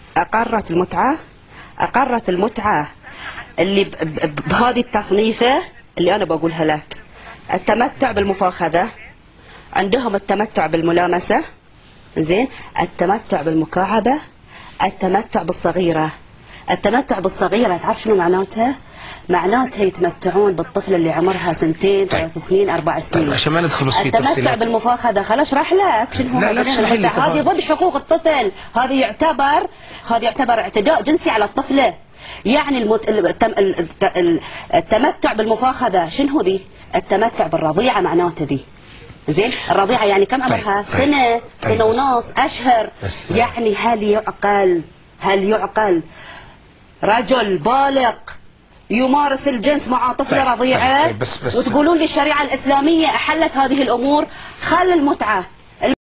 أقرت المتعة اللي بهذه التصنيفة اللي أنا بقولها لك. التمتع بالمفاخذة، عندهم التمتع بالملامسة، زين، التمتع بالمكعبة، التمتع بالصغيرة. التمتع بالصغيرة تعرف شنو معناتها؟ معناتها يتمتعون بالطفل اللي عمرها 2 3 سنين 4 سنين. طيب عشان ما ندخل في تفصيلات. التمتع بالمفاخذة خل اشرح لك شنو هو. هذه ضد حقوق الطفل، هذه يعتبر اعتداء جنسي على الطفلة. يعني التمتع بالمفاخذة شنو ذي؟ التمتع بالرضيعة معناته ذي. زين، الرضيعة يعني كم عمرها؟ سنة ونص، أشهر. يعني هل يعقل رجل بالغ يمارس الجنس مع طفلة رضيعة؟ وتقولون لي الشريعة الإسلامية أحلت هذه الأمور؟ خل المتعة